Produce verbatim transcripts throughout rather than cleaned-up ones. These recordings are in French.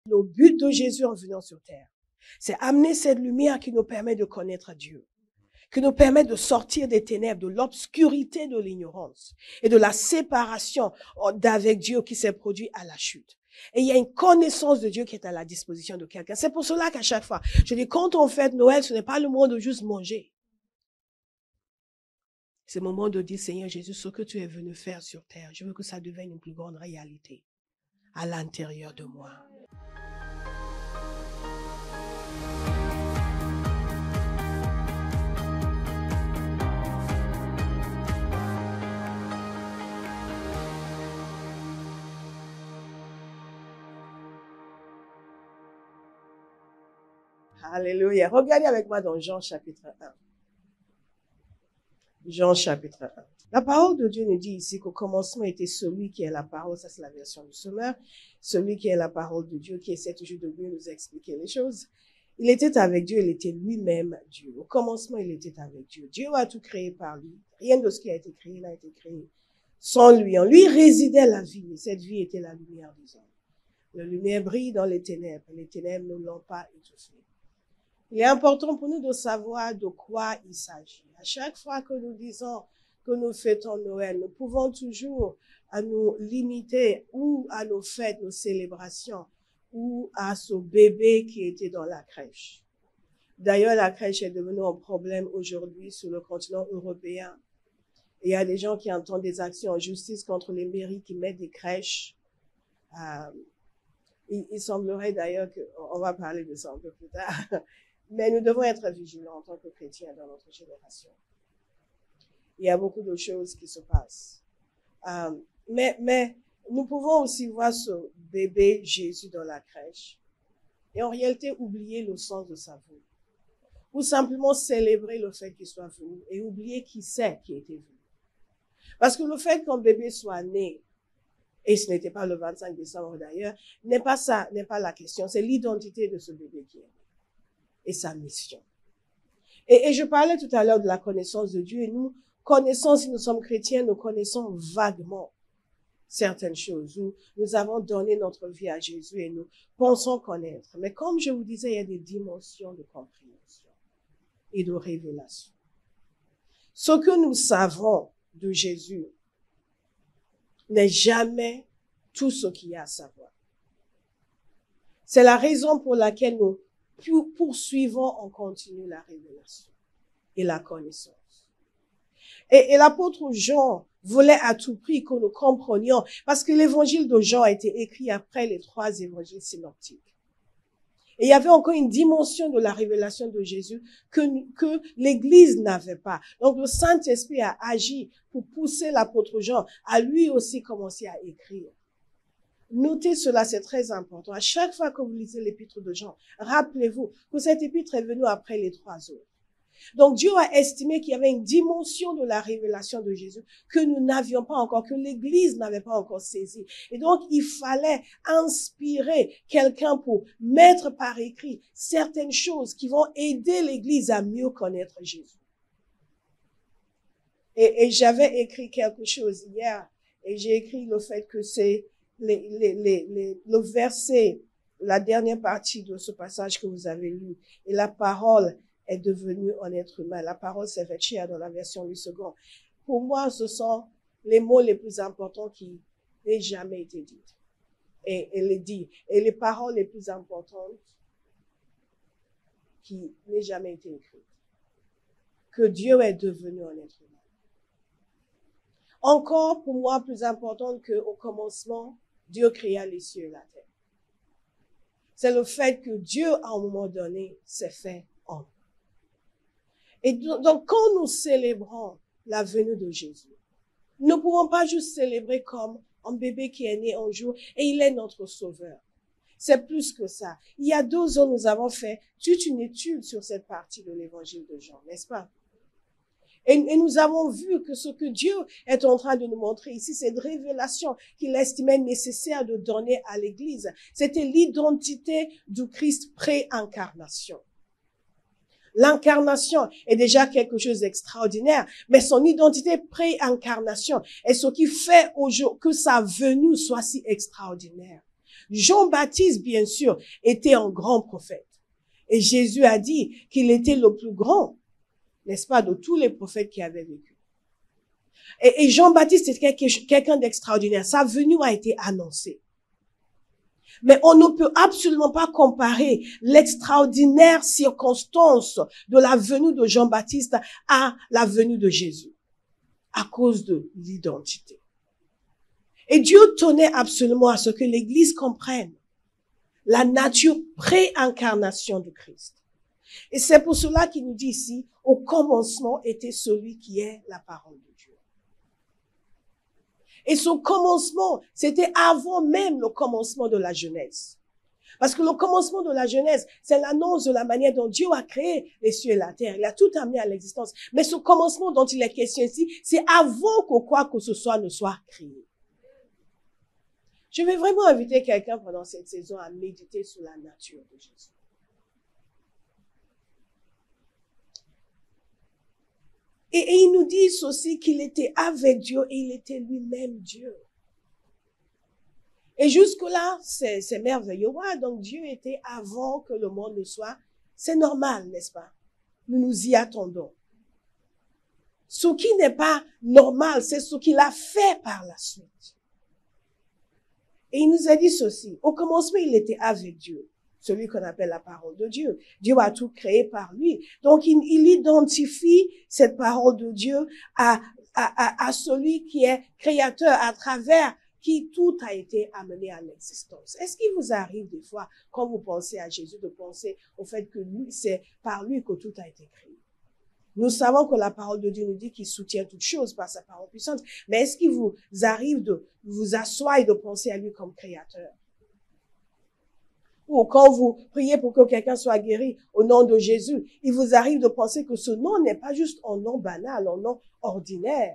Le but de Jésus en venant sur terre, c'est amener cette lumière qui nous permet de connaître Dieu, qui nous permet de sortir des ténèbres, de l'obscurité de l'ignorance et de la séparation d'avec Dieu qui s'est produit à la chute. Et il y a une connaissance de Dieu qui est à la disposition de quelqu'un. C'est pour cela qu'à chaque fois, je dis, quand on fête Noël, ce n'est pas le moment de juste manger. C'est le moment de dire, Seigneur Jésus, ce que tu es venu faire sur terre, je veux que ça devienne une plus grande réalité à l'intérieur de moi. Alléluia. Regardez avec moi dans Jean chapitre un. Jean chapitre un. La parole de Dieu nous dit ici qu'au commencement était celui qui est la parole, ça c'est la version du Semeur, celui qui est la parole de Dieu, qui essaie toujours de mieux nous expliquer les choses. Il était avec Dieu, il était lui-même Dieu. Au commencement, il était avec Dieu. Dieu a tout créé par lui. Rien de ce qui a été créé n'a été créé sans lui. En lui résidait la vie, et cette vie était la lumière des hommes. La lumière brille dans les ténèbres, et les ténèbres ne l'ont pas étouffée. Il est important pour nous de savoir de quoi il s'agit. À chaque fois que nous disons que nous fêtons Noël, nous pouvons toujours à nous limiter ou à nos fêtes, nos célébrations, ou à ce bébé qui était dans la crèche. D'ailleurs, la crèche est devenue un problème aujourd'hui sur le continent européen. Et il y a des gens qui entendent des actions en justice contre les mairies qui mettent des crèches. Euh, il, il semblerait d'ailleurs qu'on va parler de ça un peu plus tard. Mais nous devons être vigilants en tant que chrétiens dans notre génération. Il y a beaucoup de choses qui se passent. Euh, mais, mais nous pouvons aussi voir ce bébé Jésus dans la crèche et en réalité oublier le sens de sa venue. Ou simplement célébrer le fait qu'il soit venu et oublier qui c'est qui était venu. Parce que le fait qu'un bébé soit né, et ce n'était pas le vingt-cinq décembre d'ailleurs, n'est pas ça, n'est pas la question. C'est l'identité de ce bébé qui est né. Et sa mission. Et, et je parlais tout à l'heure de la connaissance de Dieu et nous connaissons, si nous sommes chrétiens, nous connaissons vaguement certaines choses où nous avons donné notre vie à Jésus et nous pensons connaître. Mais comme je vous disais, il y a des dimensions de compréhension et de révélation. Ce que nous savons de Jésus n'est jamais tout ce qu'il y a à savoir. C'est la raison pour laquelle nous poursuivons en continu la révélation et la connaissance. Et, et l'apôtre Jean voulait à tout prix que nous comprenions, parce que l'évangile de Jean a été écrit après les trois évangiles synoptiques. Et il y avait encore une dimension de la révélation de Jésus que, que l'Église n'avait pas. Donc le Saint-Esprit a agi pour pousser l'apôtre Jean à lui aussi commencer à écrire. Notez cela, c'est très important. À chaque fois que vous lisez l'épître de Jean, rappelez-vous que cet épître est venu après les trois autres. Donc Dieu a estimé qu'il y avait une dimension de la révélation de Jésus que nous n'avions pas encore, que l'Église n'avait pas encore saisi. Et donc il fallait inspirer quelqu'un pour mettre par écrit certaines choses qui vont aider l'Église à mieux connaître Jésus. Et, et j'avais écrit quelque chose hier, et j'ai écrit le fait que c'est Les, les, les, les, le verset, la dernière partie de ce passage que vous avez lu, et la parole est devenue un être humain. La parole s'est faite chair dans la version du second. Pour moi, ce sont les mots les plus importants qui n'aient jamais été dits. Et, et les dit. Et les paroles les plus importantes qui n'aient jamais été écrites. Que Dieu est devenu un être humain. Encore, pour moi, plus important qu'au commencement, Dieu créa les cieux et la terre. C'est le fait que Dieu, à un moment donné, s'est fait homme. Et donc, quand nous célébrons la venue de Jésus, nous ne pouvons pas juste célébrer comme un bébé qui est né un jour et il est notre sauveur. C'est plus que ça. Il y a deux ans, nous avons fait toute une étude sur cette partie de l'évangile de Jean, n'est-ce pas? Et, et nous avons vu que ce que Dieu est en train de nous montrer ici, cette révélation qu'il estimait nécessaire de donner à l'Église, c'était l'identité du Christ pré-incarnation. L'incarnation est déjà quelque chose d'extraordinaire, mais son identité pré-incarnation est ce qui fait que sa venue soit si extraordinaire. Jean-Baptiste, bien sûr, était un grand prophète. Et Jésus a dit qu'il était le plus grand, n'est-ce pas, de tous les prophètes qui avaient vécu. Et, et Jean-Baptiste était quelqu'un d'extraordinaire. Sa venue a été annoncée. Mais on ne peut absolument pas comparer l'extraordinaire circonstance de la venue de Jean-Baptiste à la venue de Jésus, à cause de l'identité. Et Dieu tenait absolument à ce que l'Église comprenne la nature pré-incarnation de Christ. Et c'est pour cela qu'il nous dit ici, au commencement était celui qui est la parole de Dieu. Et son commencement, c'était avant même le commencement de la Genèse. Parce que le commencement de la Genèse, c'est l'annonce de la manière dont Dieu a créé les cieux et la terre. Il a tout amené à l'existence. Mais ce commencement dont il est question ici, c'est avant que quoi que ce soit ne soit créé. Je vais vraiment inviter quelqu'un pendant cette saison à méditer sur la nature de Jésus. Et, et il nous dit aussi qu'il était avec Dieu et il était lui-même Dieu. Et jusque-là, c'est, c'est merveilleux. Ouais, donc Dieu était avant que le monde ne soit. C'est normal, n'est-ce pas? Nous nous y attendons. Ce qui n'est pas normal, c'est ce qu'il a fait par la suite. Et il nous a dit ceci. Au commencement, il était avec Dieu. Celui qu'on appelle la parole de Dieu. Dieu a tout créé par lui. Donc, il, il identifie cette parole de Dieu à, à, à, à celui qui est créateur, à travers qui tout a été amené à l'existence. Est-ce qu'il vous arrive des fois, quand vous pensez à Jésus, de penser au fait que lui, c'est par lui que tout a été créé? Nous savons que la parole de Dieu nous dit qu'il soutient toutes choses par sa parole puissante. Mais est-ce qu'il vous arrive de vous asseoir et de penser à lui comme créateur? Ou quand vous priez pour que quelqu'un soit guéri au nom de Jésus, il vous arrive de penser que ce nom n'est pas juste un nom banal, un nom ordinaire.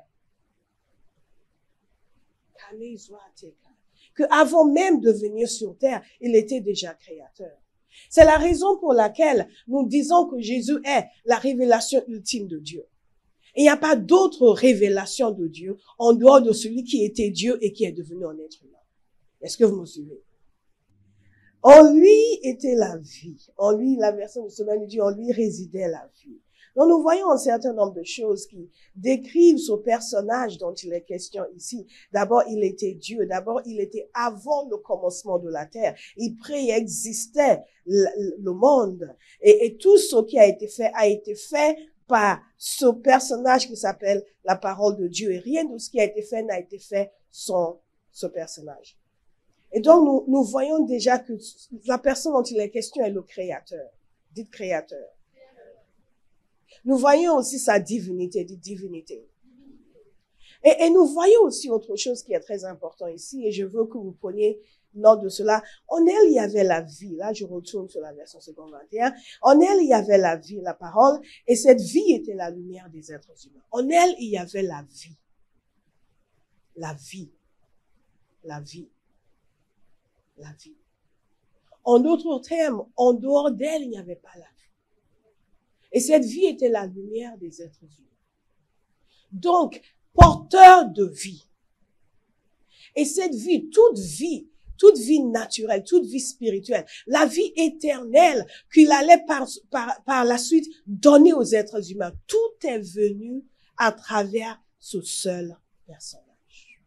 Que avant même de venir sur terre, il était déjà créateur. C'est la raison pour laquelle nous disons que Jésus est la révélation ultime de Dieu. Il n'y a pas d'autre révélation de Dieu en dehors de celui qui était Dieu et qui est devenu un être humain. Est-ce que vous me suivez? En lui était la vie. En lui, la version de semaine nous dit, en lui résidait la vie. Donc nous voyons un certain nombre de choses qui décrivent ce personnage dont il est question ici. D'abord, il était Dieu. D'abord, il était avant le commencement de la terre. Il préexistait le, le monde. Et, et tout ce qui a été fait a été fait par ce personnage qui s'appelle la parole de Dieu. Et rien de ce qui a été fait n'a été fait sans ce personnage. Et donc, nous, nous voyons déjà que la personne dont il est question est le créateur. Dites créateur. Nous voyons aussi sa divinité, dit divinité. Et, et nous voyons aussi autre chose qui est très important ici, et je veux que vous preniez note de cela. En elle, il y avait la vie. Là, je retourne sur la version seconde vingt et un. En elle, il y avait la vie, la parole, et cette vie était la lumière des êtres humains. En elle, il y avait la vie. La vie. La vie. La vie. En d'autres termes, en dehors d'elle, il n'y avait pas la vie. Et cette vie était la lumière des êtres humains. Donc, porteur de vie. Et cette vie, toute vie, toute vie naturelle, toute vie spirituelle, la vie éternelle qu'il allait par, par, par la suite donner aux êtres humains, tout est venu à travers ce seul personnage.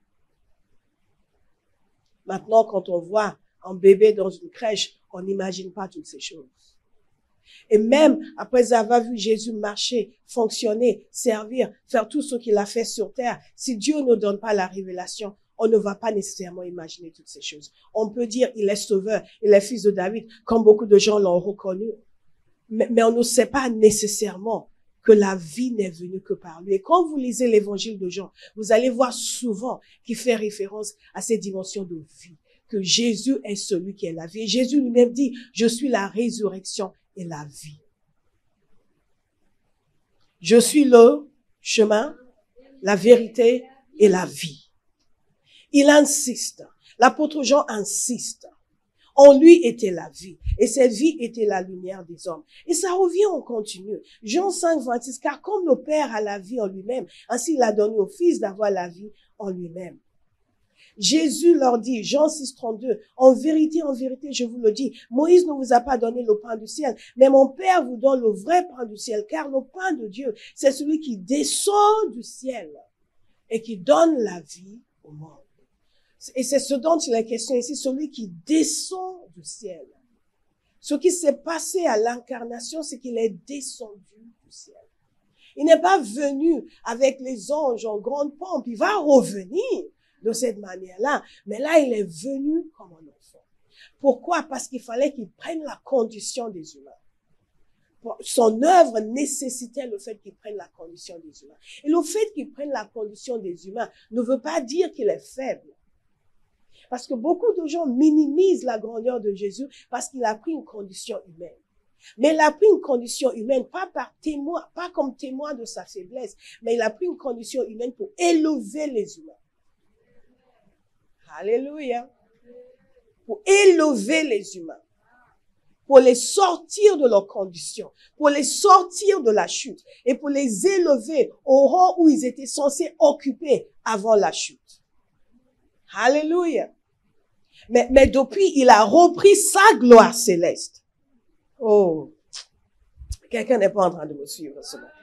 Maintenant, quand on voit un bébé dans une crèche, on n'imagine pas toutes ces choses. Et même après avoir vu Jésus marcher, fonctionner, servir, faire tout ce qu'il a fait sur terre, si Dieu ne donne pas la révélation, on ne va pas nécessairement imaginer toutes ces choses. On peut dire il est sauveur, il est fils de David, comme beaucoup de gens l'ont reconnu. Mais, mais on ne sait pas nécessairement que la vie n'est venue que par lui. Et quand vous lisez l'évangile de Jean, vous allez voir souvent qu'il fait référence à ces dimensions de vie, que Jésus est celui qui est la vie. Et Jésus lui-même dit, je suis la résurrection et la vie. Je suis le chemin, la vérité et la vie. Il insiste. L'apôtre Jean insiste. En lui était la vie. Et cette vie était la lumière des hommes. Et ça revient en continu. Jean cinq, vingt-six, car comme le Père a la vie en lui-même, ainsi il a donné au Fils d'avoir la vie en lui-même. Jésus leur dit, Jean six, trente-deux, en vérité, en vérité, je vous le dis, Moïse ne vous a pas donné le pain du ciel, mais mon Père vous donne le vrai pain du ciel, car le pain de Dieu, c'est celui qui descend du ciel et qui donne la vie au monde. Et c'est ce dont il est question ici, celui qui descend du ciel. Ce qui s'est passé à l'incarnation, c'est qu'il est descendu du ciel. Il n'est pas venu avec les anges en grande pompe. Il va revenir de cette manière-là. Mais là, il est venu comme un enfant. Pourquoi? Parce qu'il fallait qu'il prenne la condition des humains. Son œuvre nécessitait le fait qu'il prenne la condition des humains. Et le fait qu'il prenne la condition des humains ne veut pas dire qu'il est faible. Parce que beaucoup de gens minimisent la grandeur de Jésus parce qu'il a pris une condition humaine. Mais il a pris une condition humaine, pas par témoin, pas comme témoin de sa faiblesse, mais il a pris une condition humaine pour élever les humains. Alléluia. Pour élever les humains. Pour les sortir de leurs conditions. Pour les sortir de la chute. Et pour les élever au rang où ils étaient censés occuper avant la chute. Alléluia. Mais, mais depuis, il a repris sa gloire céleste. Oh, quelqu'un n'est pas en train de me suivre ce matin.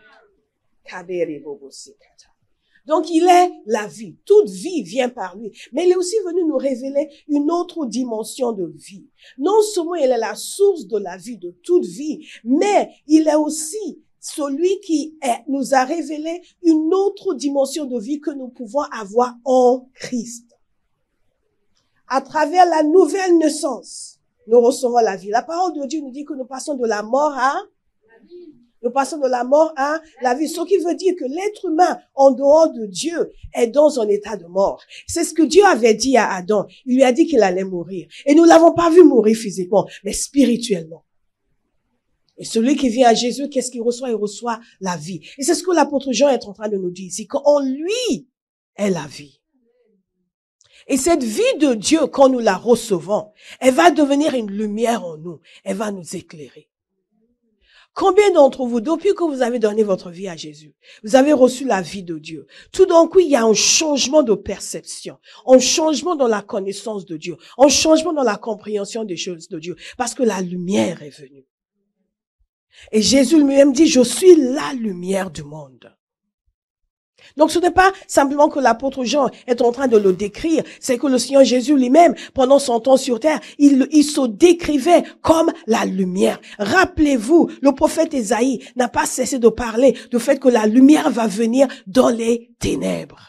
Donc, il est la vie. Toute vie vient par lui. Mais il est aussi venu nous révéler une autre dimension de vie. Non seulement il est la source de la vie, de toute vie, mais il est aussi celui qui est, nous a révélé une autre dimension de vie que nous pouvons avoir en Christ. À travers la nouvelle naissance, nous recevons la vie. La parole de Dieu nous dit que nous passons de la mort à la vie. Nous passons de la mort à la vie. Ce qui veut dire que l'être humain, en dehors de Dieu, est dans un état de mort. C'est ce que Dieu avait dit à Adam. Il lui a dit qu'il allait mourir. Et nous l'avons pas vu mourir physiquement, mais spirituellement. Et celui qui vient à Jésus, qu'est-ce qu'il reçoit? Il reçoit la vie. Et c'est ce que l'apôtre Jean est en train de nous dire ici, qu'en lui est la vie. Et cette vie de Dieu, quand nous la recevons, elle va devenir une lumière en nous. Elle va nous éclairer. Combien d'entre vous, depuis que vous avez donné votre vie à Jésus, vous avez reçu la vie de Dieu? Tout d'un coup, il y a un changement de perception, un changement dans la connaissance de Dieu, un changement dans la compréhension des choses de Dieu, parce que la lumière est venue. Et Jésus lui-même dit, je suis la lumière du monde. Donc ce n'est pas simplement que l'apôtre Jean est en train de le décrire, c'est que le Seigneur Jésus lui-même, pendant son temps sur terre, il, il se décrivait comme la lumière. Rappelez-vous, le prophète Ésaïe n'a pas cessé de parler du fait que la lumière va venir dans les ténèbres.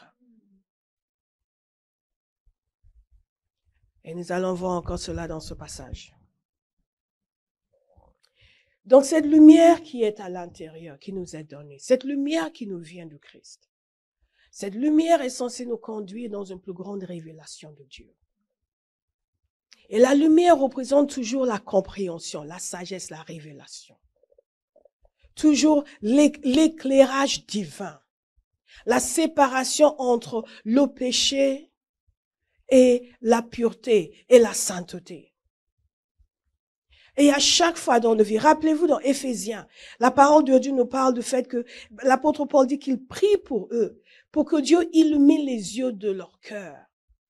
Et nous allons voir encore cela dans ce passage. Donc cette lumière qui est à l'intérieur, qui nous est donnée, cette lumière qui nous vient du Christ, cette lumière est censée nous conduire dans une plus grande révélation de Dieu. Et la lumière représente toujours la compréhension, la sagesse, la révélation. Toujours l'éclairage divin. La séparation entre le péché et la pureté et la sainteté. Et à chaque fois dans nos vies, rappelez-vous dans Éphésiens, la parole de Dieu nous parle du fait que l'apôtre Paul dit qu'il prie pour eux, pour que Dieu illumine les yeux de leur cœur.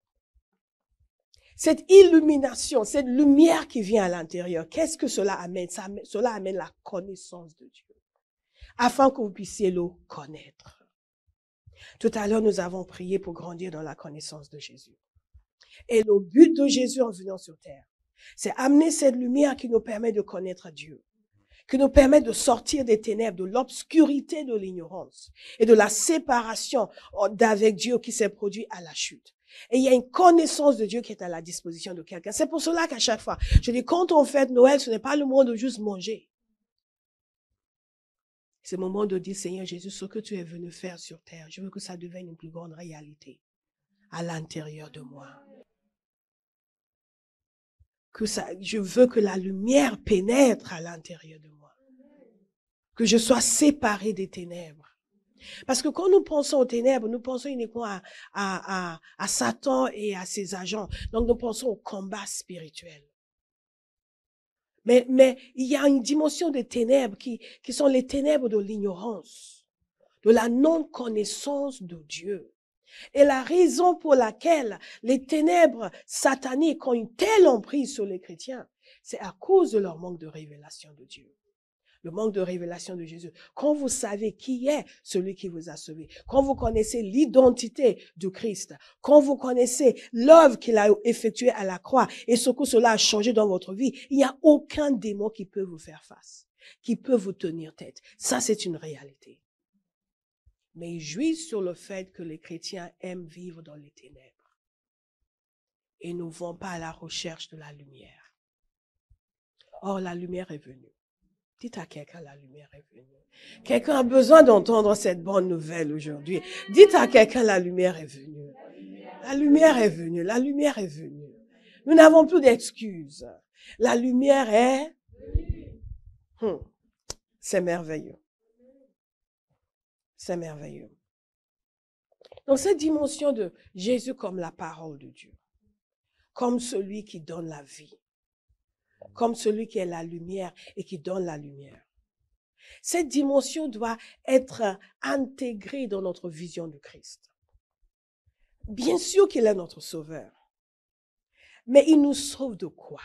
Cette illumination, cette lumière qui vient à l'intérieur, qu'est-ce que cela amène? Ça amène? Cela amène la connaissance de Dieu, afin que vous puissiez le connaître. Tout à l'heure, nous avons prié pour grandir dans la connaissance de Jésus. Et le but de Jésus en venant sur terre, c'est amener cette lumière qui nous permet de connaître Dieu, qui nous permet de sortir des ténèbres, de l'obscurité de l'ignorance et de la séparation d'avec Dieu qui s'est produit à la chute. Et il y a une connaissance de Dieu qui est à la disposition de quelqu'un. C'est pour cela qu'à chaque fois, je dis, quand on fête Noël, ce n'est pas le moment de juste manger. C'est le moment de dire, Seigneur Jésus, ce que tu es venu faire sur terre, je veux que ça devienne une plus grande réalité à l'intérieur de moi. Que ça, je veux que la lumière pénètre à l'intérieur de moi. Que je sois séparé des ténèbres. Parce que quand nous pensons aux ténèbres, nous pensons uniquement à, à, à, à Satan et à ses agents. Donc nous pensons au combat spirituel. Mais, mais il y a une dimension des ténèbres qui, qui sont les ténèbres de l'ignorance, de la non-connaissance de Dieu. Et la raison pour laquelle les ténèbres sataniques ont une telle emprise sur les chrétiens, c'est à cause de leur manque de révélation de Dieu. Le manque de révélation de Jésus. Quand vous savez qui est celui qui vous a sauvé, quand vous connaissez l'identité du Christ, quand vous connaissez l'œuvre qu'il a effectuée à la croix et ce que cela a changé dans votre vie, il n'y a aucun démon qui peut vous faire face, qui peut vous tenir tête. Ça, c'est une réalité. Mais ils jouissent sur le fait que les chrétiens aiment vivre dans les ténèbres et ne vont pas à la recherche de la lumière. Or, la lumière est venue. Dites à quelqu'un, la lumière est venue. Quelqu'un a besoin d'entendre cette bonne nouvelle aujourd'hui. Dites à quelqu'un, la lumière est venue. La lumière est venue. La lumière est venue. Nous n'avons plus d'excuses. La lumière est... Hum, c'est merveilleux. C'est merveilleux. Donc cette dimension de Jésus comme la parole de Dieu, comme celui qui donne la vie, comme celui qui est la lumière et qui donne la lumière. Cette dimension doit être intégrée dans notre vision du Christ. Bien sûr qu'il est notre sauveur, mais il nous sauve de quoi?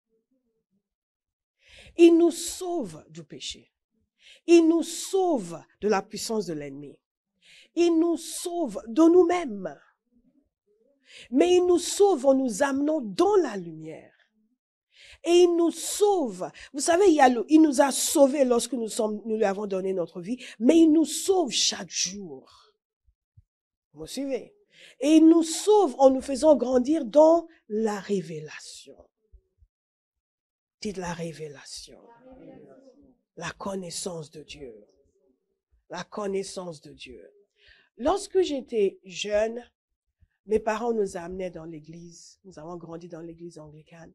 Il nous sauve du péché. Il nous sauve de la puissance de l'ennemi. Il nous sauve de nous-mêmes. Mais il nous sauve en nous amenant dans la lumière. Et il nous sauve. Vous savez, il, y a le, il nous a sauvés lorsque nous, sommes, nous lui avons donné notre vie, mais il nous sauve chaque jour. Vous me suivez? Et il nous sauve en nous faisant grandir dans la révélation. Dites la révélation. La connaissance de Dieu. La connaissance de Dieu. Lorsque j'étais jeune, mes parents nous amenaient dans l'église. Nous avons grandi dans l'église anglicane.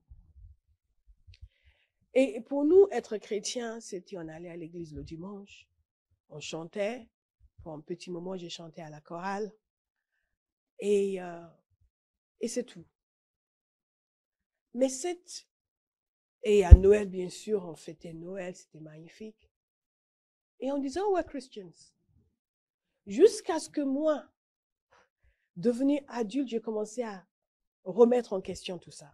Et pour nous, être chrétiens, c'était on allait à l'église le dimanche, on chantait. Pour un petit moment, j'ai chanté à la chorale. Et, euh, et c'est tout. Mais cette... Et à Noël, bien sûr, on fêtait Noël, c'était magnifique. Et on disait, oh, we're Christians. Jusqu'à ce que moi, devenu adulte, j'ai commencé à remettre en question tout ça.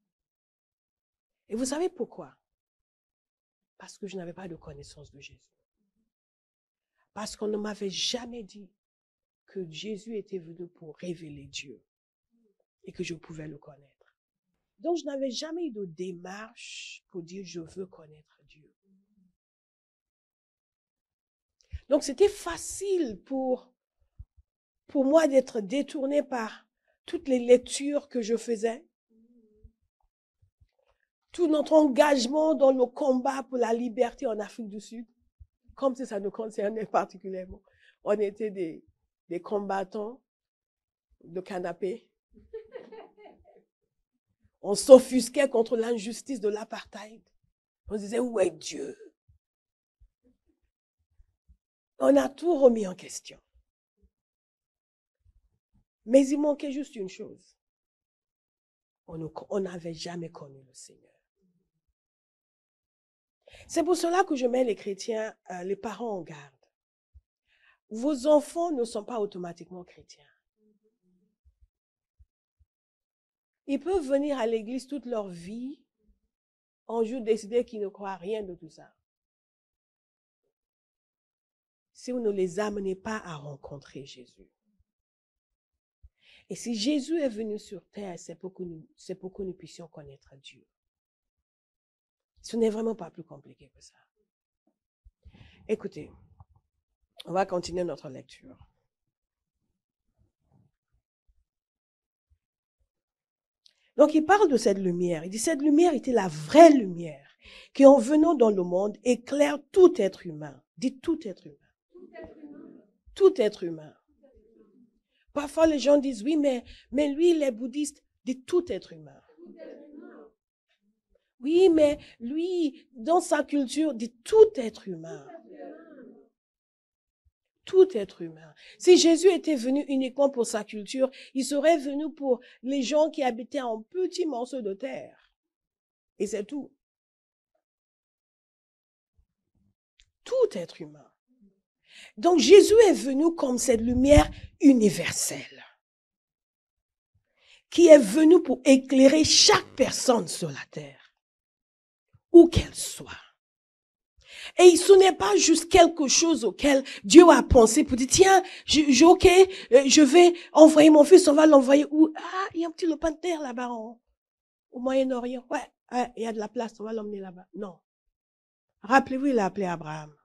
Et vous savez pourquoi? Parce que je n'avais pas de connaissance de Jésus. Parce qu'on ne m'avait jamais dit que Jésus était venu pour révéler Dieu et que je pouvais le connaître. Donc, je n'avais jamais eu de démarche pour dire je veux connaître Dieu. Donc, c'était facile pour, pour moi d'être détournée par toutes les lectures que je faisais. Tout notre engagement dans le combat pour la liberté en Afrique du Sud, comme si ça nous concernait particulièrement. On était des, des combattants de canapé. On s'offusquait contre l'injustice de l'apartheid. On disait, où est Dieu? On a tout remis en question. Mais il manquait juste une chose. On n'avait jamais connu le Seigneur. C'est pour cela que je mets les chrétiens, euh, les parents en garde. Vos enfants ne sont pas automatiquement chrétiens. Ils peuvent venir à l'église toute leur vie, un jour décider qu'ils ne croient rien de tout ça. Si vous ne les amenez pas à rencontrer Jésus. Et si Jésus est venu sur terre, c'est pour que nous, c'est pour que nous puissions connaître Dieu. Ce n'est vraiment pas plus compliqué que ça. Écoutez, on va continuer notre lecture. Donc, il parle de cette lumière. Il dit, cette lumière était la vraie lumière qui, en venant dans le monde, éclaire tout être humain. Dites tout être humain. Tout être humain. Parfois, les gens disent, oui, mais, mais lui, il est bouddhiste. Dites tout être humain. Oui, mais lui, dans sa culture, dit tout être humain. Tout être humain. Si Jésus était venu uniquement pour sa culture, il serait venu pour les gens qui habitaient en petits morceaux de terre. Et c'est tout. Tout être humain. Donc Jésus est venu comme cette lumière universelle. qui est venu pour éclairer chaque personne sur la terre, où qu'elle soit. Et ce n'est pas juste quelque chose auquel Dieu a pensé pour dire, tiens, je, je, ok, je vais envoyer mon fils, on va l'envoyer où? Ah, il y a un petit lopin de terre là-bas, au Moyen-Orient. Ouais, ouais, il y a de la place, on va l'emmener là-bas. Non. Rappelez-vous, il a appelé Abraham.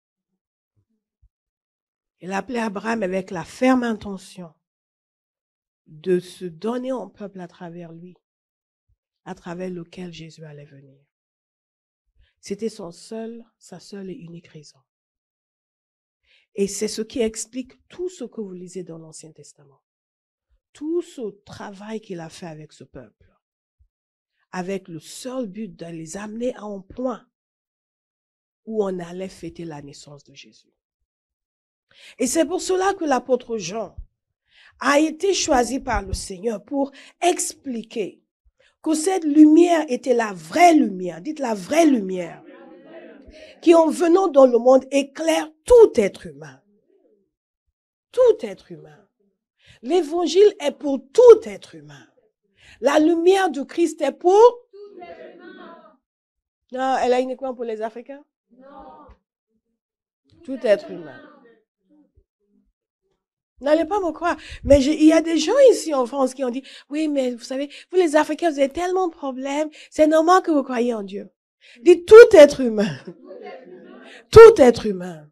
Il a appelé Abraham avec la ferme intention de se donner en peuple à travers lui, à travers lequel Jésus allait venir. C'était son seul, sa seule et unique raison. Et c'est ce qui explique tout ce que vous lisez dans l'Ancien Testament. Tout ce travail qu'il a fait avec ce peuple, avec le seul but de les amener à un point où on allait fêter la naissance de Jésus. Et c'est pour cela que l'apôtre Jean a été choisi par le Seigneur pour expliquer que cette lumière était la vraie lumière, dites la vraie lumière, qui en venant dans le monde éclaire tout être humain. Tout être humain. L'évangile est pour tout être humain. La lumière du Christ est pour tout être humain. Non, elle est uniquement pour les Africains? Non. Tout être humain. N'allez pas me croire. Mais je, il y a des gens ici en France qui ont dit, oui, mais vous savez, vous les Africains, vous avez tellement de problèmes, c'est normal que vous croyez en Dieu. Dites tout être humain. Tout être humain.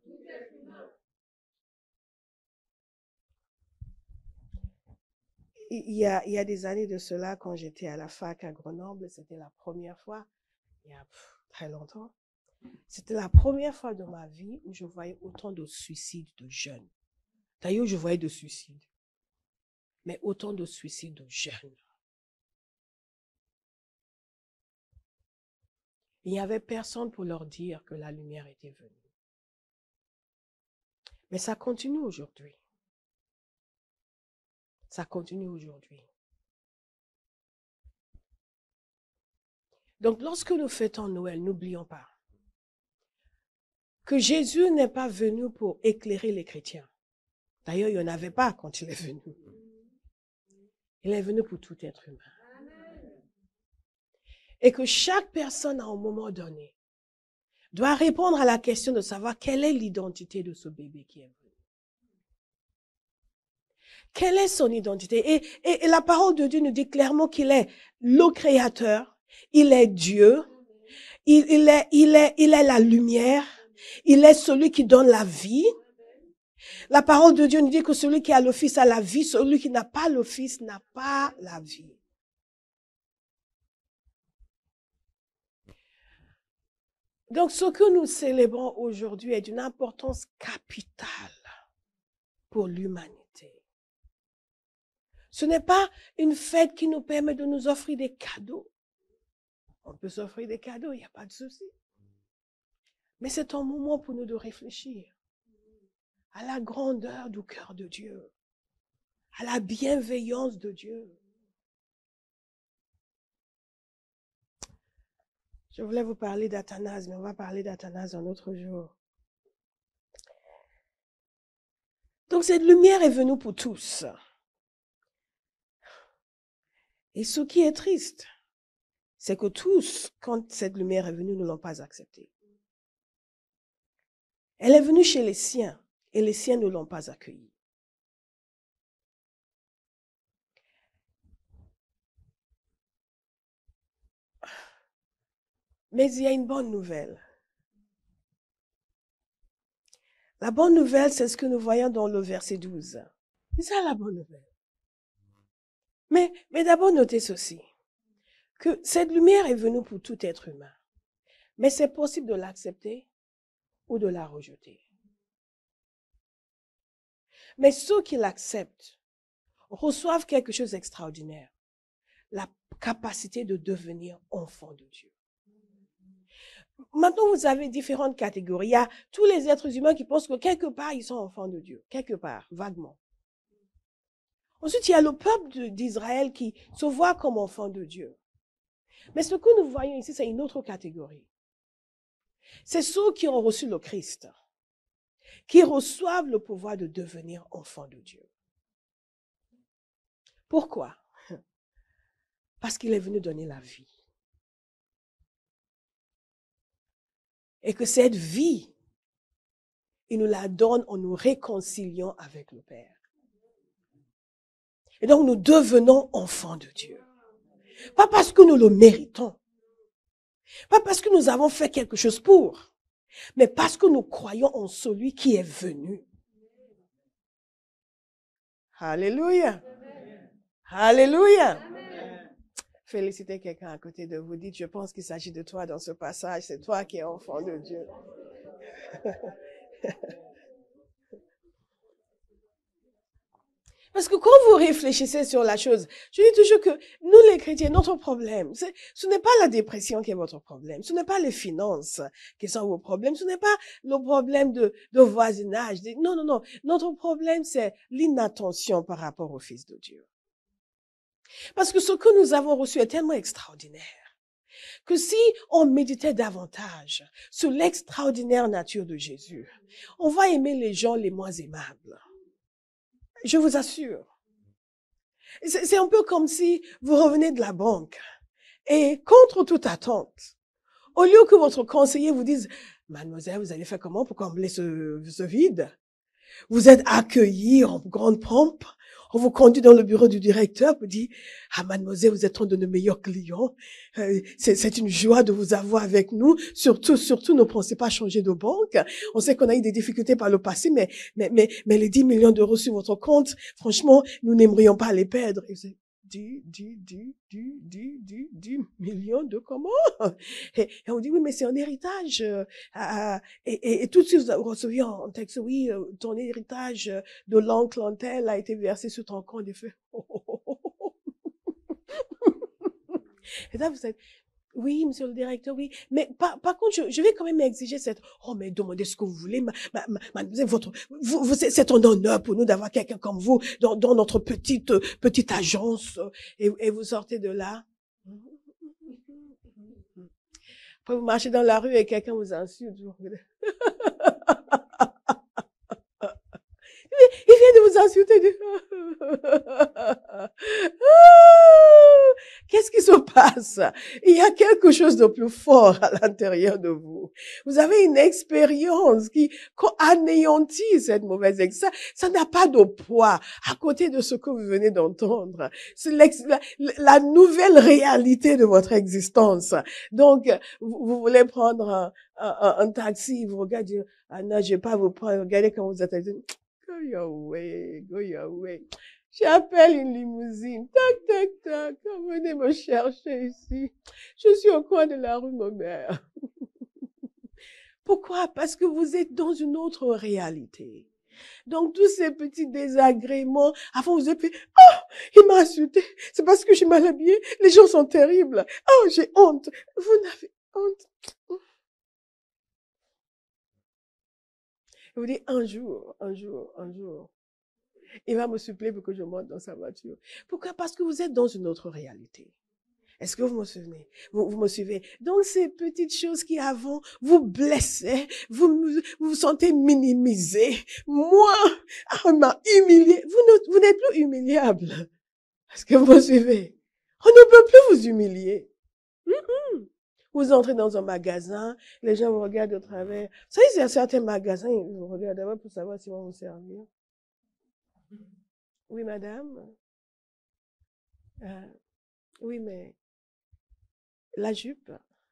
Il y a, il y a des années de cela, quand j'étais à la fac à Grenoble, c'était la première fois, il y a pff, très longtemps, c'était la première fois de ma vie où je voyais autant de suicides de jeunes. D'ailleurs, je voyais de suicides, mais autant de suicides de jeunes. Il n'y avait personne pour leur dire que la lumière était venue. Mais ça continue aujourd'hui. Ça continue aujourd'hui. Donc, lorsque nous fêtons Noël, n'oublions pas que Jésus n'est pas venu pour éclairer les chrétiens. D'ailleurs, il n'y en avait pas quand il est venu. Il est venu pour tout être humain. Et que chaque personne, à un moment donné, doit répondre à la question de savoir quelle est l'identité de ce bébé qui est venu. Quelle est son identité? Et, et, et la parole de Dieu nous dit clairement qu'il est le Créateur, il est Dieu, il, il, est, il, est, il est la lumière, il est celui qui donne la vie. La parole de Dieu nous dit que celui qui a le Fils a la vie, celui qui n'a pas le Fils n'a pas la vie. Donc, ce que nous célébrons aujourd'hui est d'une importance capitale pour l'humanité. Ce n'est pas une fête qui nous permet de nous offrir des cadeaux. On peut s'offrir des cadeaux, il n'y a pas de souci. Mais c'est un moment pour nous de réfléchir à la grandeur du cœur de Dieu, à la bienveillance de Dieu. Je voulais vous parler d'Athanase, mais on va parler d'Athanase un autre jour. Donc cette lumière est venue pour tous. Et ce qui est triste, c'est que tous, quand cette lumière est venue, ne l'ont pas acceptée. Elle est venue chez les siens, et les siens ne l'ont pas accueillie. Mais il y a une bonne nouvelle. La bonne nouvelle, c'est ce que nous voyons dans le verset douze. C'est ça la bonne nouvelle. Mais, mais d'abord, notez ceci, que cette lumière est venue pour tout être humain. Mais c'est possible de l'accepter ou de la rejeter. Mais ceux qui l'acceptent reçoivent quelque chose d'extraordinaire, la capacité de devenir enfant de Dieu. Maintenant, vous avez différentes catégories. Il y a tous les êtres humains qui pensent que quelque part, ils sont enfants de Dieu. Quelque part, vaguement. Ensuite, il y a le peuple d'Israël qui se voit comme enfant de Dieu. Mais ce que nous voyons ici, c'est une autre catégorie. C'est ceux qui ont reçu le Christ, qui reçoivent le pouvoir de devenir enfants de Dieu. Pourquoi? Parce qu'il est venu donner la vie. Et que cette vie, il nous la donne en nous réconciliant avec le Père. Et donc nous devenons enfants de Dieu. Pas parce que nous le méritons. Pas parce que nous avons fait quelque chose pour. Mais parce que nous croyons en celui qui est venu. Alléluia. Alléluia. Félicitez quelqu'un à côté de vous. Dites, je pense qu'il s'agit de toi dans ce passage. C'est toi qui es enfant de Dieu. Parce que quand vous réfléchissez sur la chose, je dis toujours que nous les chrétiens, notre problème, ce n'est pas la dépression qui est votre problème, ce n'est pas les finances qui sont vos problèmes, ce n'est pas le problème de, de voisinage. Non, non, non. Notre problème, c'est l'inattention par rapport au Fils de Dieu. Parce que ce que nous avons reçu est tellement extraordinaire que si on méditait davantage sur l'extraordinaire nature de Jésus, on va aimer les gens les moins aimables. Je vous assure. C'est un peu comme si vous revenez de la banque et contre toute attente, au lieu que votre conseiller vous dise « Mademoiselle, vous allez faire comment pour combler ce, ce vide ?» Vous êtes accueilli en grande pompe. On vous conduit dans le bureau du directeur pour dire « Ah, mademoiselle, vous êtes un de nos meilleurs clients. Euh, c'est une joie de vous avoir avec nous. Surtout, surtout, ne pensez pas changer de banque. On sait qu'on a eu des difficultés par le passé, mais, mais, mais, mais les dix millions d'euros sur votre compte, franchement, nous n'aimerions pas les perdre. » Et vous êtes dix, dix, dix, dix, dix, dix, dix millions de comment? Et, et on dit, oui, mais c'est un héritage. Euh, euh, et, et, et tout de suite, vous recevez en texte, oui, euh, ton héritage de l'oncle en tel a été versé sur ton compte. Et fait, oh, oh, oh, oh. Et là, vous êtes, oui, monsieur le directeur, oui. Mais par, par contre, je, je vais quand même exiger cette, oh, mais demandez ce que vous voulez, ma, ma, ma, ma, votre, vous, vous, c'est un honneur pour nous d'avoir quelqu'un comme vous dans, dans notre petite, petite agence. Et, et vous sortez de là. Après, vous marchez dans la rue et quelqu'un vous insulte. Il vient de vous insulter. Qu'est-ce qui se passe? Il y a quelque chose de plus fort à l'intérieur de vous. Vous avez une expérience qui anéantit cette mauvaise expérience. Ça n'a pas de poids à côté de ce que vous venez d'entendre. C'est la, la nouvelle réalité de votre existence. Donc, vous, vous voulez prendre un, un, un taxi, vous regardez, ah non, je vais pas vous prendre, regardez quand vous êtes go your way, go your way. J'appelle une limousine. Tac, tac, tac. Venez me chercher ici. Je suis au coin de la rue Maubert. Pourquoi? Parce que vous êtes dans une autre réalité. Donc, tous ces petits désagréments, avant vous avez fait, oh, il m'a insulté. C'est parce que je suis mal habillée. Les gens sont terribles. Oh, j'ai honte. Vous n'avez honte. Vous dites, un jour, un jour, un jour, il va me suppléer pour que je monte dans sa voiture. Pourquoi? Parce que vous êtes dans une autre réalité. Est-ce que vous me souvenez? Vous, vous me suivez? Donc, ces petites choses qui avant vous blessaient, vous vous, vous sentez minimisé. Moi, on m'a humilié. Vous, vous n'êtes plus humiliable. Est-ce que vous me suivez? On ne peut plus vous humilier. Mm-hmm. Vous entrez dans un magasin, les gens vous regardent de travers. Vous savez, il y a certains magasins, ils vous regardent d'abord pour savoir s'ils vont vous servir. Oui, madame. Euh, oui, mais la jupe.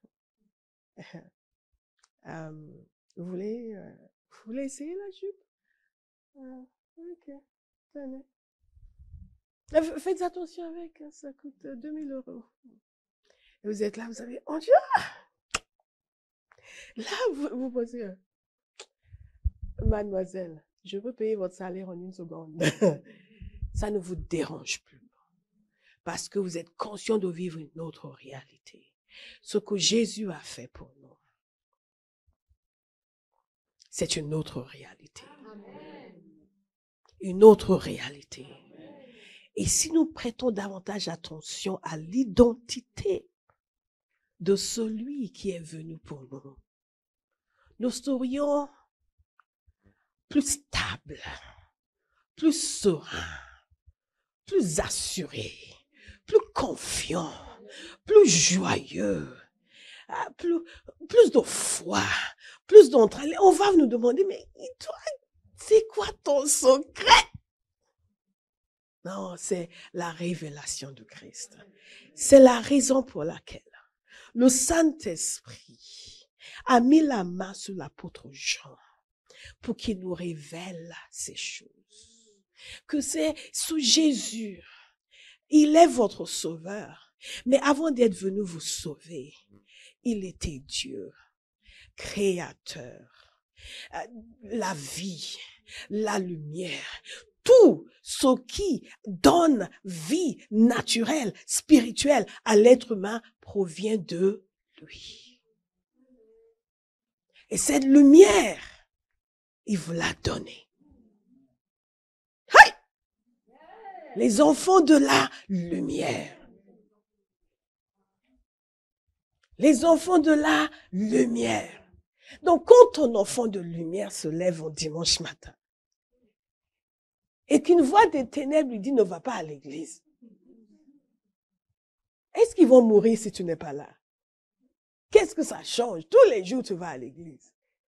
euh, vous voulez, euh, vous voulez essayer la jupe? euh, Ok, tenez. Faites attention avec, hein, ça coûte deux mille euros. Et vous êtes là, vous avez honte. Là, vous, vous posez, euh, mademoiselle, je peux payer votre salaire en une seconde. Ça ne vous dérange plus. Parce que vous êtes conscient de vivre une autre réalité. Ce que Jésus a fait pour nous, c'est une autre réalité. Amen. Une autre réalité. Et si nous prêtons davantage attention à l'identité de celui qui est venu pour nous, nous serions plus stables, plus sereins, plus assurés, plus confiant, plus joyeux, ah, plus, plus de foi, plus d'entrain. On va nous demander, mais toi, c'est quoi ton secret? Non, c'est la révélation de Christ. C'est la raison pour laquelle le Saint-Esprit a mis la main sur l'apôtre Jean pour qu'il nous révèle ces choses. Que c'est sous Jésus, il est votre sauveur. Mais avant d'être venu vous sauver, il était Dieu, créateur, la vie, la lumière. Tout ce qui donne vie naturelle, spirituelle à l'être humain provient de lui. Et cette lumière, il vous l'a donnée. Hey! Les enfants de la lumière. Les enfants de la lumière. Donc, quand ton enfant de lumière se lève un dimanche matin, et qu'une voix des ténèbres lui dit ne va pas à l'église, est-ce qu'ils vont mourir si tu n'es pas là? Qu'est-ce que ça change? Tous les jours, tu vas à l'église.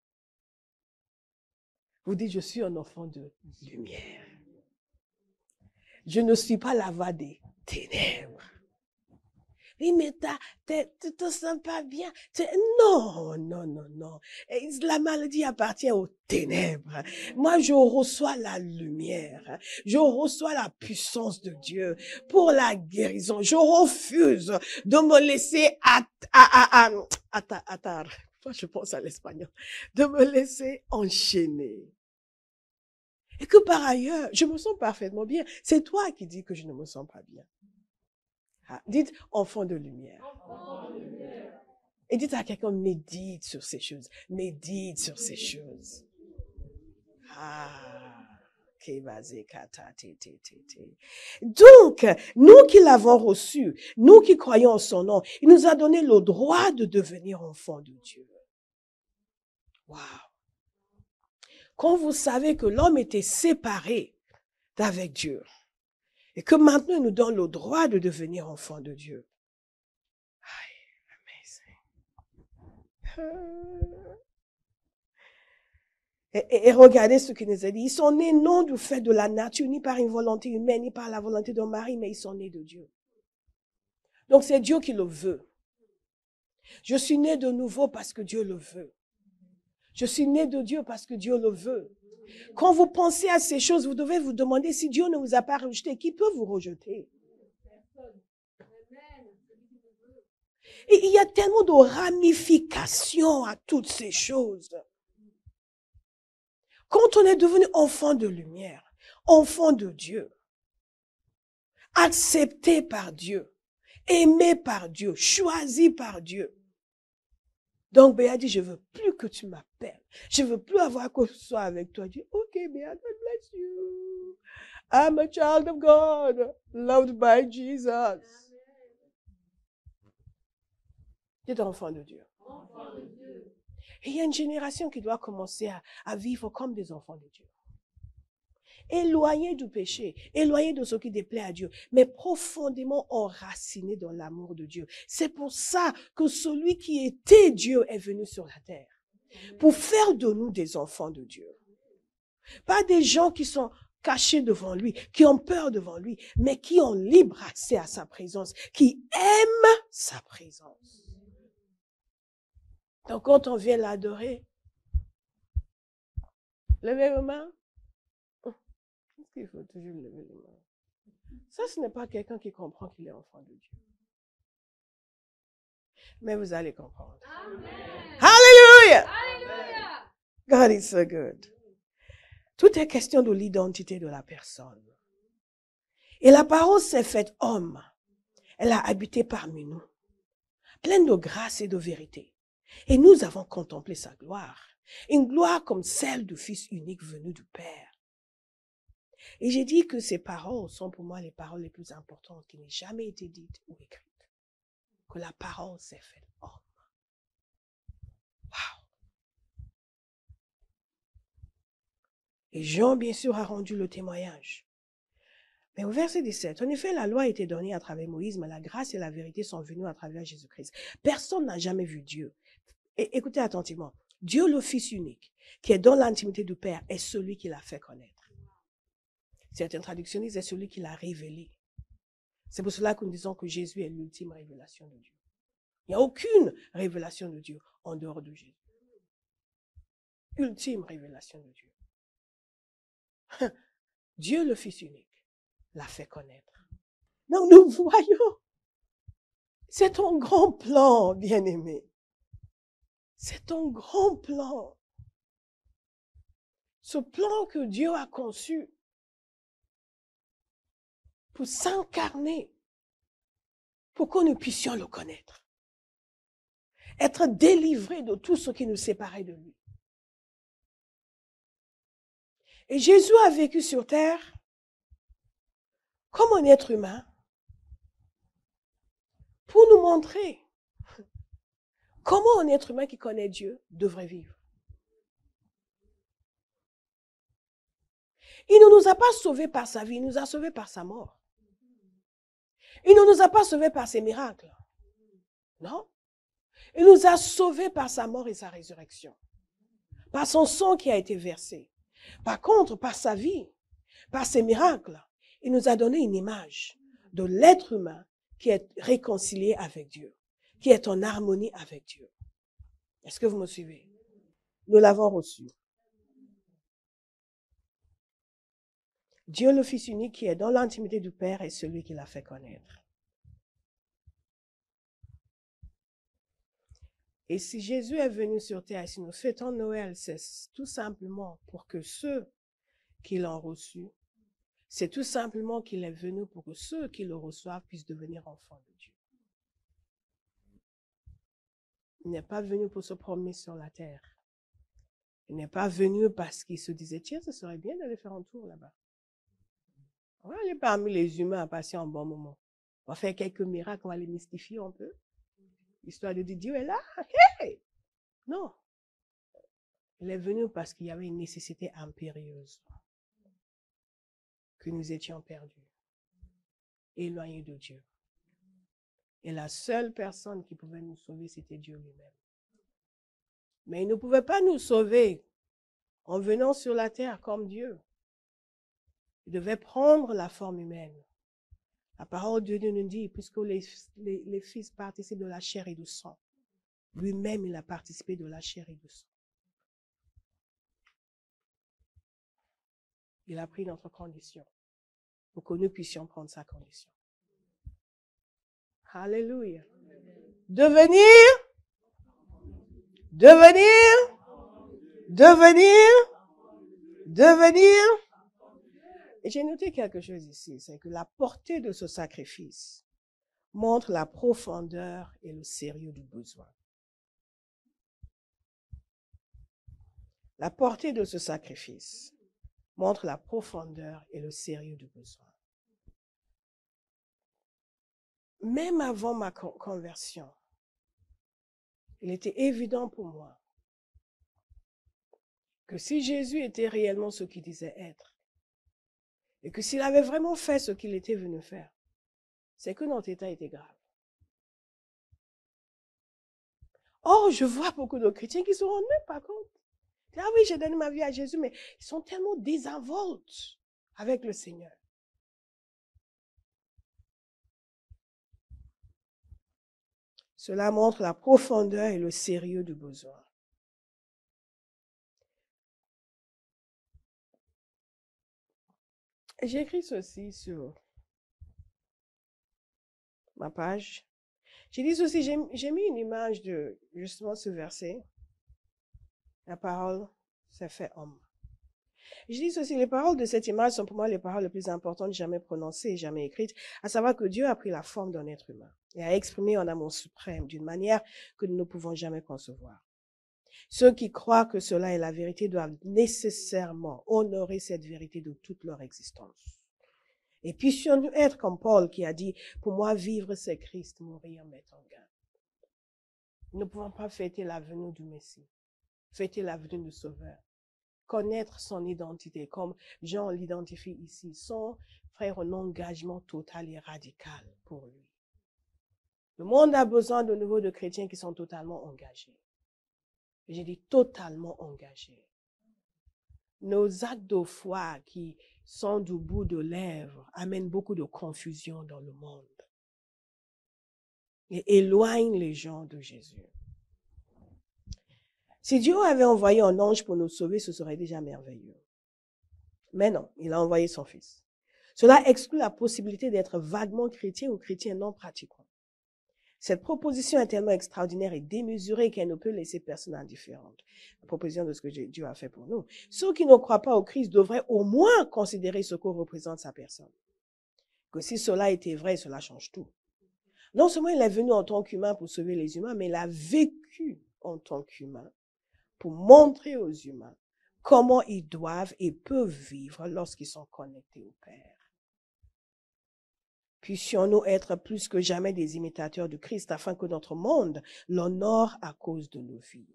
Vous dites, je suis un enfant de lumière. Je ne suis pas la voix des ténèbres. Oui, mais tu te sens pas bien. Non, non, non, non. La maladie appartient aux ténèbres. Moi, je reçois la lumière. Je reçois la puissance de Dieu pour la guérison. Je refuse de me laisser at, à, à, à, à, atar. Je pense à l'espagnol. De me laisser enchaîner. Et que par ailleurs, je me sens parfaitement bien. C'est toi qui dis que je ne me sens pas bien. Ah, dites enfant de lumière. Enfant de lumière. Et dites à quelqu'un, médite sur ces choses. Médite sur ces choses. Ah. Donc, nous qui l'avons reçu, nous qui croyons en son nom, il nous a donné le droit de devenir enfants de Dieu. Wow. Quand vous savez que l'homme était séparé d'avec Dieu, et que maintenant, il nous donne le droit de devenir enfant de Dieu. Et, et, et regardez ce qu'il nous a dit. Ils sont nés non du fait de la nature, ni par une volonté humaine, ni par la volonté d'un mari, mais ils sont nés de Dieu. Donc c'est Dieu qui le veut. Je suis né de nouveau parce que Dieu le veut. Je suis né de Dieu parce que Dieu le veut. Quand vous pensez à ces choses, vous devez vous demander si Dieu ne vous a pas rejeté, qui peut vous rejeter? Et il y a tellement de ramifications à toutes ces choses. Quand on est devenu enfant de lumière, enfant de Dieu, accepté par Dieu, aimé par Dieu, choisi par Dieu. Donc Béa dit, je veux plus que tu m'appelles. Je veux plus avoir quoi que ce soit avec toi. Je dis, ok Béa, God bless you. I'm a child of God, loved by Jesus. Tu es enfant de Dieu. Enfant de Dieu. Et il y a une génération qui doit commencer à, à vivre comme des enfants de Dieu. Éloignés du péché, éloignés de ce qui déplaît à Dieu, mais profondément enracinés dans l'amour de Dieu. C'est pour ça que celui qui était Dieu est venu sur la terre, pour faire de nous des enfants de Dieu. Pas des gens qui sont cachés devant lui, qui ont peur devant lui, mais qui ont libre accès à sa présence, qui aiment sa présence. Donc quand on vient l'adorer, levez les mains. Il faut toujours lever les mains. Ça, ce n'est pas quelqu'un qui comprend qu'il est enfant de Dieu. Mais vous allez comprendre. Amen. Hallelujah! Hallelujah! God is so good. Tout est question de l'identité de la personne. Et la parole s'est faite homme. Elle a habité parmi nous, pleine de grâce et de vérité. Et nous avons contemplé sa gloire. Une gloire comme celle du Fils unique venu du Père. Et j'ai dit que ces paroles sont pour moi les paroles les plus importantes qui n'aient jamais été dites ou écrites. Que la parole s'est faite homme. Wow. Et Jean, bien sûr, a rendu le témoignage. Mais au verset dix-sept, en effet, la loi a été donnée à travers Moïse, mais la grâce et la vérité sont venues à travers Jésus-Christ. Personne n'a jamais vu Dieu. Et écoutez attentivement. Dieu, le Fils unique, qui est dans l'intimité du Père, est celui qui l'a fait connaître. Certaines traductions disent, c'est celui qui l'a révélé. C'est pour cela que nous disons que Jésus est l'ultime révélation de Dieu. Il n'y a aucune révélation de Dieu en dehors de Jésus. Ultime révélation de Dieu. Dieu, le Fils unique, l'a fait connaître. Donc nous voyons, c'est ton grand plan, bien-aimé. C'est ton grand plan. Ce plan que Dieu a conçu pour s'incarner, pour que nous puissions le connaître. Être délivrés de tout ce qui nous séparait de lui. Et Jésus a vécu sur terre comme un être humain pour nous montrer comment un être humain qui connaît Dieu devrait vivre. Il ne nous a pas sauvés par sa vie, il nous a sauvés par sa mort. Il ne nous a pas sauvés par ses miracles. Non. Il nous a sauvés par sa mort et sa résurrection. Par son sang qui a été versé. Par contre, par sa vie, par ses miracles, il nous a donné une image de l'être humain qui est réconcilié avec Dieu, qui est en harmonie avec Dieu. Est-ce que vous me suivez? Nous l'avons reçu. Dieu, le Fils unique qui est dans l'intimité du Père, est celui qui l'a fait connaître. Et si Jésus est venu sur terre, si nous fêtons Noël, c'est tout simplement pour que ceux qui l'ont reçu, c'est tout simplement qu'il est venu pour que ceux qui le reçoivent puissent devenir enfants de Dieu. Il n'est pas venu pour se promener sur la terre. Il n'est pas venu parce qu'il se disait, tiens, ce serait bien d'aller faire un tour là-bas. On va aller parmi les humains à passer un bon moment. On va faire quelques miracles, on va les mystifier un peu. Histoire de dire, Dieu est là. Hey! Non. Il est venu parce qu'il y avait une nécessité impérieuse. Que nous étions perdus. Éloignés de Dieu. Et la seule personne qui pouvait nous sauver, c'était Dieu lui-même. Mais il ne pouvait pas nous sauver en venant sur la terre comme Dieu. Il devait prendre la forme humaine. La parole de Dieu nous dit, puisque les, les, les fils participent de la chair et du sang, lui-même il a participé de la chair et du sang. Il a pris notre condition pour que nous puissions prendre sa condition. Alléluia. Devenir, devenir, devenir, devenir. Et j'ai noté quelque chose ici, c'est que la portée de ce sacrifice montre la profondeur et le sérieux du besoin. La portée de ce sacrifice montre la profondeur et le sérieux du besoin. Même avant ma conversion, il était évident pour moi que si Jésus était réellement ce qu'il disait être, et que s'il avait vraiment fait ce qu'il était venu faire, c'est que notre état était grave. Or, je vois beaucoup de chrétiens qui se rendent même pas compte. Ah oui, j'ai donné ma vie à Jésus, mais ils sont tellement désinvoltes avec le Seigneur. Cela montre la profondeur et le sérieux du besoin. J'ai écrit ceci sur ma page. J'ai dit ceci, j'ai mis une image de justement ce verset. La parole s'est fait homme. Je dis ceci, les paroles de cette image sont pour moi les paroles les plus importantes jamais prononcées et jamais écrites, à savoir que Dieu a pris la forme d'un être humain et a exprimé un amour suprême d'une manière que nous ne pouvons jamais concevoir. Ceux qui croient que cela est la vérité doivent nécessairement honorer cette vérité de toute leur existence. Et puissions-nous être comme Paul qui a dit, pour moi vivre c'est Christ, mourir m'est un gain. Nous ne pouvons pas fêter la venue du Messie, fêter la venue du Sauveur connaître son identité, comme Jean l'identifie ici, son frère, un engagement total et radical pour lui. Le monde a besoin de nouveau de chrétiens qui sont totalement engagés. J'ai dit totalement engagés. Nos actes de foi qui sont du bout de lèvres amènent beaucoup de confusion dans le monde et éloignent les gens de Jésus. Si Dieu avait envoyé un ange pour nous sauver, ce serait déjà merveilleux. Mais non, il a envoyé son Fils. Cela exclut la possibilité d'être vaguement chrétien ou chrétien non pratiquant. Cette proposition est tellement extraordinaire et démesurée qu'elle ne peut laisser personne indifférente. La proposition de ce que Dieu a fait pour nous. Ceux qui ne croient pas au Christ devraient au moins considérer ce que représente sa personne. Que si cela était vrai, cela change tout. Non seulement il est venu en tant qu'humain pour sauver les humains, mais il a vécu en tant qu'humain pour montrer aux humains comment ils doivent et peuvent vivre lorsqu'ils sont connectés au Père. Puissions-nous être plus que jamais des imitateurs de Christ afin que notre monde l'honore à cause de nos vies.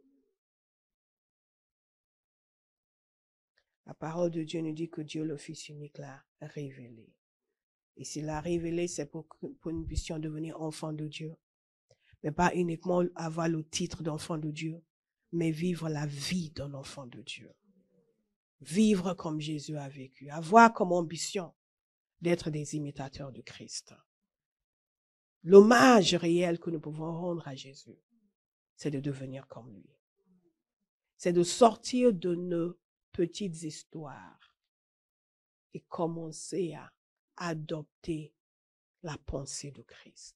La parole de Dieu nous dit que Dieu, le Fils unique, l'a révélé. Et s'il l'a révélé, c'est pour que nous puissions devenir enfants de Dieu. Mais pas uniquement avoir le titre d'enfant de Dieu, mais vivre la vie d'un enfant de Dieu. Vivre comme Jésus a vécu. Avoir comme ambition d'être des imitateurs de Christ. L'hommage réel que nous pouvons rendre à Jésus, c'est de devenir comme lui. C'est de sortir de nos petites histoires et commencer à adopter la pensée de Christ.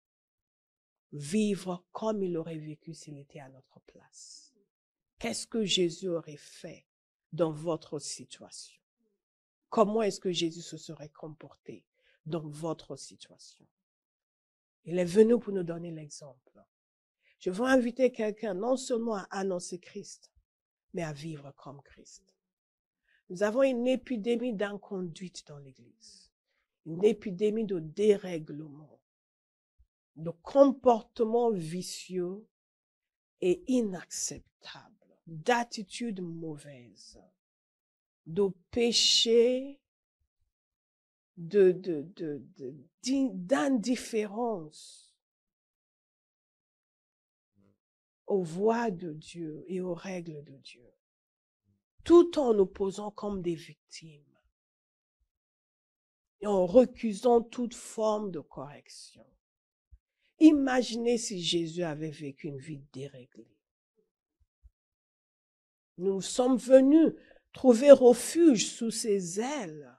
Vivre comme il aurait vécu s'il était à notre place. Qu'est-ce que Jésus aurait fait dans votre situation? Comment est-ce que Jésus se serait comporté dans votre situation? Il est venu pour nous donner l'exemple. Je veux inviter quelqu'un non seulement à annoncer Christ, mais à vivre comme Christ. Nous avons une épidémie d'inconduite dans l'Église, une épidémie de dérèglement, de comportements vicieux et inacceptables, d'attitudes mauvaises, de péchés, de, de, de, de, d'indifférence aux voies de Dieu et aux règles de Dieu, tout en nous posant comme des victimes et en recusant toute forme de correction. Imaginez si Jésus avait vécu une vie déréglée. Nous sommes venus trouver refuge sous ses ailes.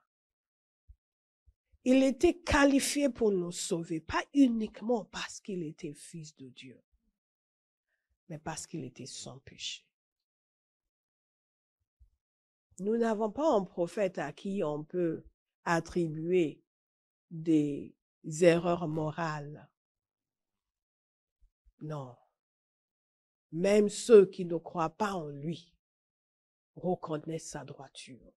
Il était qualifié pour nous sauver, pas uniquement parce qu'il était fils de Dieu, mais parce qu'il était sans péché. Nous n'avons pas un prophète à qui on peut attribuer des erreurs morales. Non. Même ceux qui ne croient pas en lui reconnaissent sa droiture.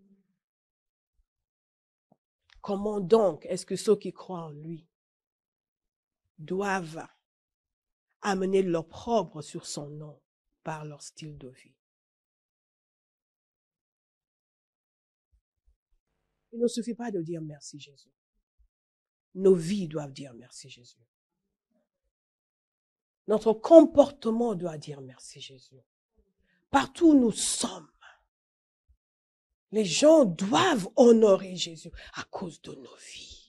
Comment donc est-ce que ceux qui croient en lui doivent amener l'opprobre sur son nom par leur style de vie? Il ne suffit pas de dire merci Jésus. Nos vies doivent dire merci Jésus. Notre comportement doit dire merci Jésus. Partout où nous sommes, les gens doivent honorer Jésus à cause de nos vies.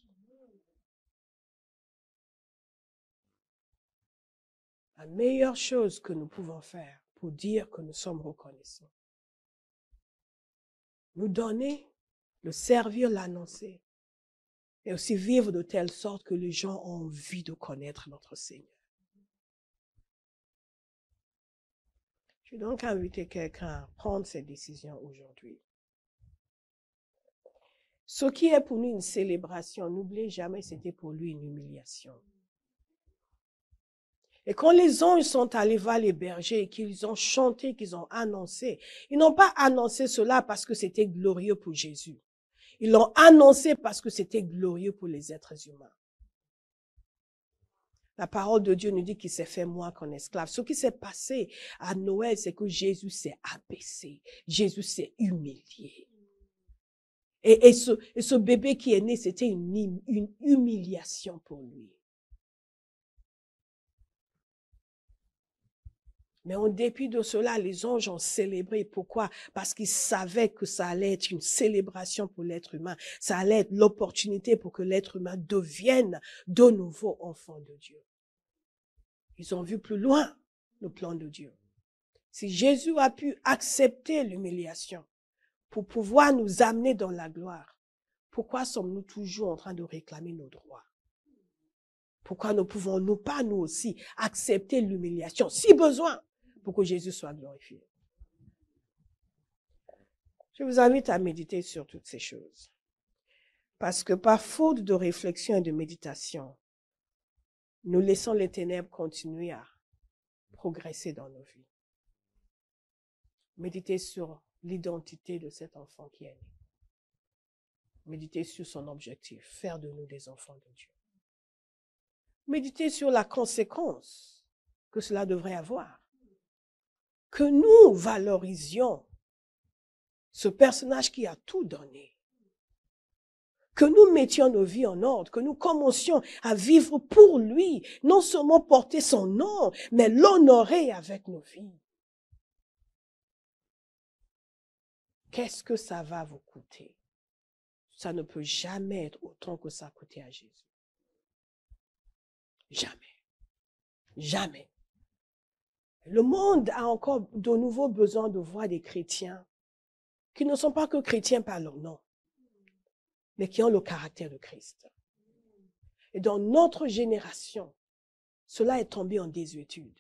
La meilleure chose que nous pouvons faire pour dire que nous sommes reconnaissants, nous donner, le servir, l'annoncer, et aussi vivre de telle sorte que les gens ont envie de connaître notre Seigneur. Je vais donc inviter quelqu'un à prendre cette décision aujourd'hui. Ce qui est pour nous une célébration, n'oubliez jamais, c'était pour lui une humiliation. Et quand les anges sont allés voir les bergers et qu'ils ont chanté, qu'ils ont annoncé, ils n'ont pas annoncé cela parce que c'était glorieux pour Jésus. Ils l'ont annoncé parce que c'était glorieux pour les êtres humains. La parole de Dieu nous dit qu'il s'est fait moins qu'un esclave. Ce qui s'est passé à Noël, c'est que Jésus s'est abaissé. Jésus s'est humilié. Et, et, ce, et ce bébé qui est né, c'était une, une humiliation pour lui. Mais en dépit de cela, les anges ont célébré. Pourquoi? Parce qu'ils savaient que ça allait être une célébration pour l'être humain. Ça allait être l'opportunité pour que l'être humain devienne de nouveau enfant de Dieu. Ils ont vu plus loin le plan de Dieu. Si Jésus a pu accepter l'humiliation pour pouvoir nous amener dans la gloire, pourquoi sommes-nous toujours en train de réclamer nos droits? Pourquoi ne pouvons-nous pas, nous aussi, accepter l'humiliation, si besoin, pour que Jésus soit glorifié? Je vous invite à méditer sur toutes ces choses. Parce que par faute de réflexion et de méditation, nous laissons les ténèbres continuer à progresser dans nos vies. Méditez sur l'identité de cet enfant qui est né. Méditez sur son objectif, faire de nous des enfants de Dieu. Méditez sur la conséquence que cela devrait avoir. Que nous valorisions ce personnage qui a tout donné. Que nous mettions nos vies en ordre, que nous commencions à vivre pour lui, non seulement porter son nom, mais l'honorer avec nos vies. Qu'est-ce que ça va vous coûter? Ça ne peut jamais être autant que ça a coûté à Jésus. Jamais. Jamais. Le monde a encore de nouveau besoin de voir des chrétiens qui ne sont pas que chrétiens par leur nom, mais qui ont le caractère de Christ. Et dans notre génération, cela est tombé en désuétude.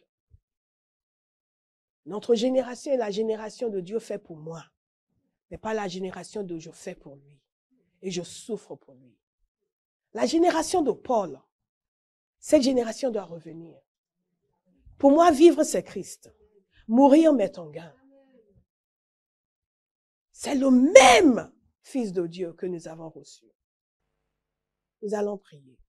Notre génération est la génération de Dieu fait pour moi, mais pas la génération de je fais pour lui. Et je souffre pour lui. La génération de Paul, cette génération doit revenir. Pour moi, vivre, c'est Christ. Mourir m'est un gain. C'est le même Fils de Dieu que nous avons reçu. Nous allons prier.